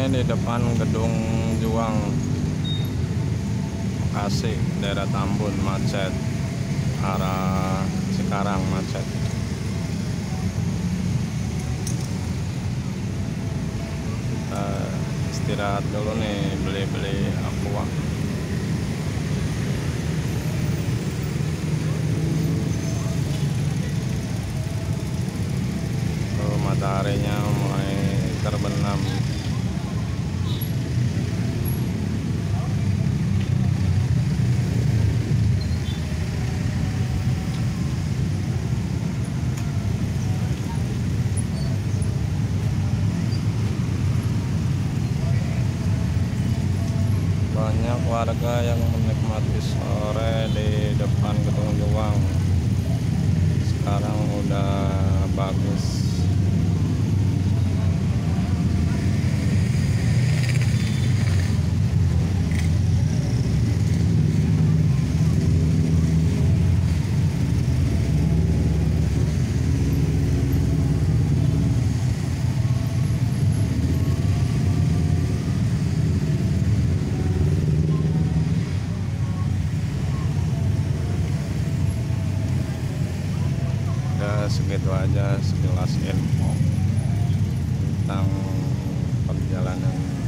Ini di depan gedung Juang Bekasi, daerah Tambun macet, arah Cikarang macet. Kita istirahat dulu nih, beli-beli aqua. Tuh, mataharinya mulai terbenam. Banyak warga yang menikmati sore di depan gedung Juang. Sekarang udah bagus. Segitu aja sekilas info tentang perjalanan